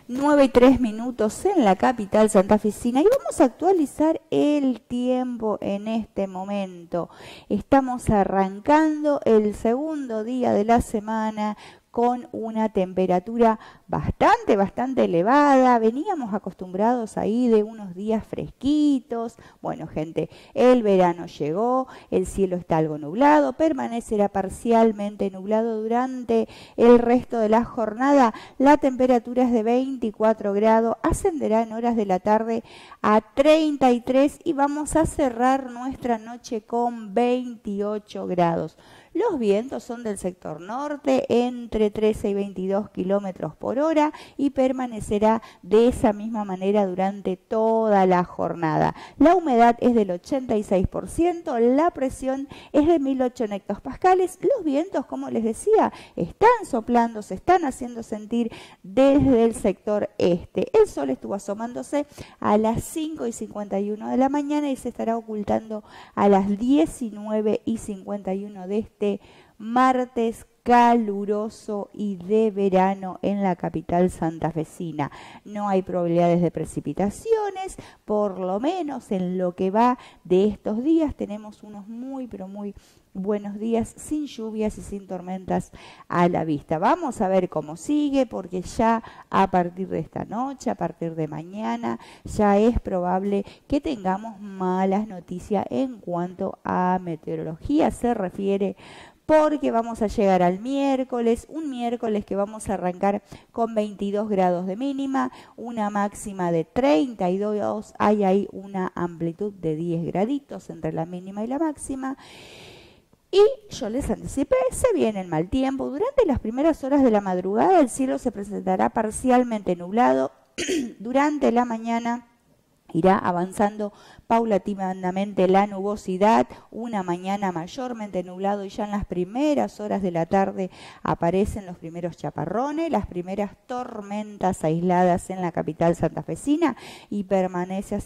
9:03 en la capital santafesina y vamos a actualizar el tiempo en este momento. Estamos arrancando el segundo día de la semana con una temperatura bastante elevada. Veníamos acostumbrados ahí de unos días fresquitos. Bueno, gente, el verano llegó, el cielo está algo nublado, permanecerá parcialmente nublado durante el resto de la jornada. La temperatura es de 24 grados, ascenderá en horas de la tarde a 33 y vamos a cerrar nuestra noche con 28 grados. Los vientos son del sector norte entre 13 y 22 kilómetros por hora y permanecerá de esa misma manera durante toda la jornada. La humedad es del 86%, la presión es de 1008 hectopascales. Los vientos, como les decía, están soplando, se están haciendo sentir desde el sector este. El sol estuvo asomándose a las 5:51 de la mañana y se estará ocultando a las 19:51 de este martes caluroso y de verano en la capital santafesina. No hay probabilidades de precipitaciones, por lo menos en lo que va de estos días. Tenemos unos muy buenos días sin lluvias y sin tormentas a la vista. Vamos a ver cómo sigue, porque ya a partir de esta noche, a partir de mañana, ya es probable que tengamos malas noticias en cuanto a meteorología se refiere, porque vamos a llegar al miércoles, un miércoles que vamos a arrancar con 22 grados de mínima, una máxima de 32, hay ahí una amplitud de 10 graditos entre la mínima y la máxima. Y yo les anticipé, se viene el mal tiempo. Durante las primeras horas de la madrugada el cielo se presentará parcialmente nublado. Durante la mañana irá avanzando paulatinamente la nubosidad, una mañana mayormente nublado y ya en las primeras horas de la tarde aparecen los primeros chaparrones, las primeras tormentas aisladas en la capital santafesina y permanece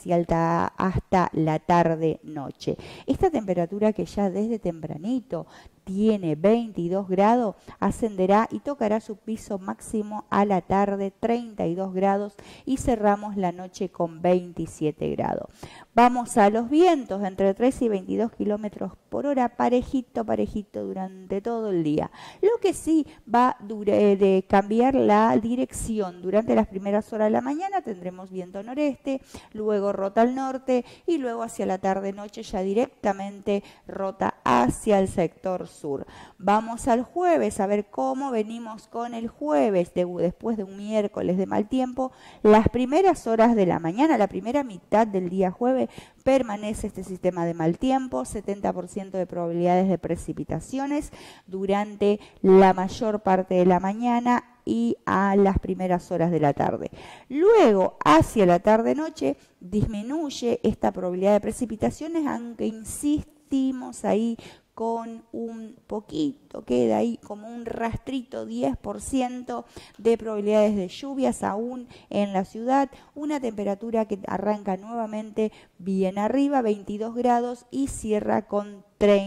hasta la tarde-noche. Esta temperatura que ya desde tempranito tiene 22 grados, ascenderá y tocará su piso máximo a la tarde, 32 grados, y cerramos la noche con 27 grados. Vamos a los vientos entre 13 y 22 kilómetros por hora, parejito durante todo el día. Lo que sí va de cambiar la dirección. Durante las primeras horas de la mañana tendremos viento noreste, luego rota al norte y luego hacia la tarde-noche ya directamente rota hacia el sector sur. Vamos al jueves a ver cómo venimos con el jueves, después de un miércoles de mal tiempo. Las primeras horas de la mañana, la primera mitad del día jueves, permanece este sistema de mal tiempo, 70% de probabilidades de precipitaciones durante la mayor parte de la mañana y a las primeras horas de la tarde. Luego, hacia la tarde-noche, disminuye esta probabilidad de precipitaciones, aunque insistimos ahí con un poquito, queda ahí como un rastrito, 10% de probabilidades de lluvias aún en la ciudad, una temperatura que arranca nuevamente bien arriba, 22 grados y cierra con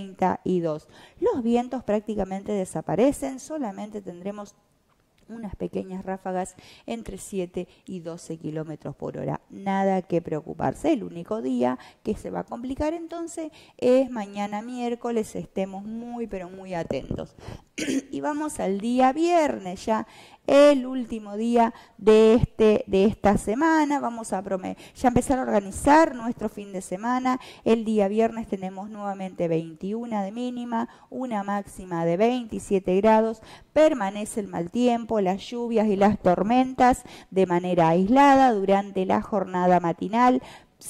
32. Los vientos prácticamente desaparecen, solamente tendremos unas pequeñas ráfagas entre 7 y 12 kilómetros por hora. Nada que preocuparse. El único día que se va a complicar entonces es mañana miércoles. Estemos muy atentos. Y vamos al día viernes, ya el último día de esta semana. Vamos a ya empezar a organizar nuestro fin de semana. El día viernes tenemos nuevamente 21 de mínima, una máxima de 27 grados. Permanece el mal tiempo, las lluvias y las tormentas de manera aislada durante la jornada matinal.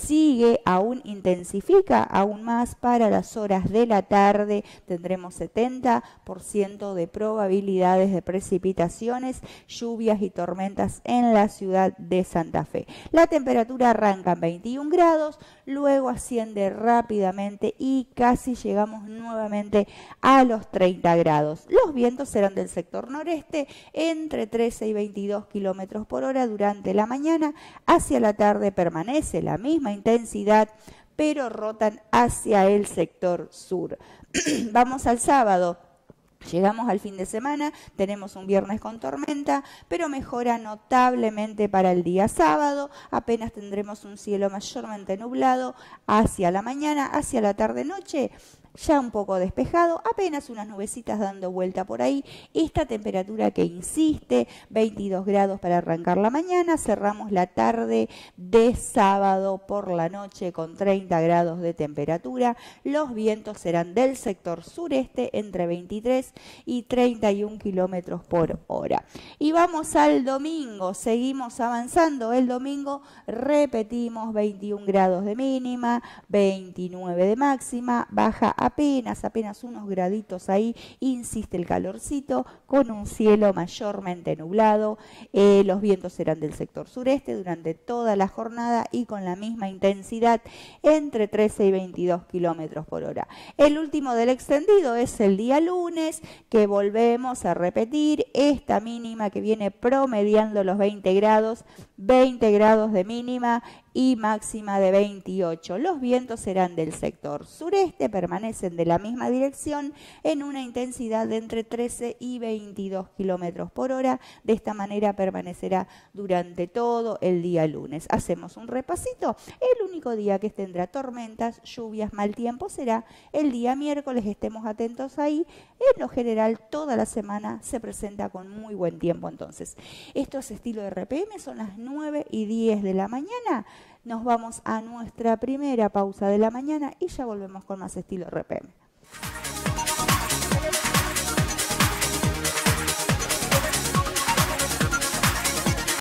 Intensifica aún más para las horas de la tarde. Tendremos 70% de probabilidades de precipitaciones, lluvias y tormentas en la ciudad de Santa Fe. La temperatura arranca en 21 grados, luego asciende rápidamente y casi llegamos nuevamente a los 30 grados. Los vientos serán del sector noreste entre 13 y 22 kilómetros por hora durante la mañana. Hacia la tarde permanece la misma intensidad, pero rotan hacia el sector sur. Vamos al sábado. Llegamos al fin de semana, tenemos un viernes con tormenta, pero mejora notablemente para el día sábado. Apenas tendremos un cielo mayormente nublado hacia la mañana, hacia la tarde-noche. Ya un poco despejado, apenas unas nubecitas dando vuelta por ahí. Esta temperatura que insiste, 22 grados para arrancar la mañana, cerramos la tarde de sábado por la noche con 30 grados de temperatura. Los vientos serán del sector sureste entre 23 y 31 kilómetros por hora. Y vamos al domingo, seguimos avanzando. El domingo repetimos 21 grados de mínima, 29 de máxima, baja apenas unos graditos ahí, insiste el calorcito, con un cielo mayormente nublado. Los vientos serán del sector sureste durante toda la jornada y con la misma intensidad entre 13 y 22 kilómetros por hora. El último del extendido es el día lunes, que volvemos a repetir esta mínima que viene promediando los 20 grados de mínima y máxima de 28. Los vientos serán del sector sureste, permanecen de la misma dirección en una intensidad de entre 13 y 22 kilómetros por hora. De esta manera permanecerá durante todo el día lunes. Hacemos un repasito. El único día que tendrá tormentas, lluvias, mal tiempo será el día miércoles. Estemos atentos ahí. En lo general, toda la semana se presenta con muy buen tiempo. Entonces, esto es estilo de RPM, son las 9:10 de la mañana. Nos vamos a nuestra primera pausa de la mañana y ya volvemos con más estilo RPM.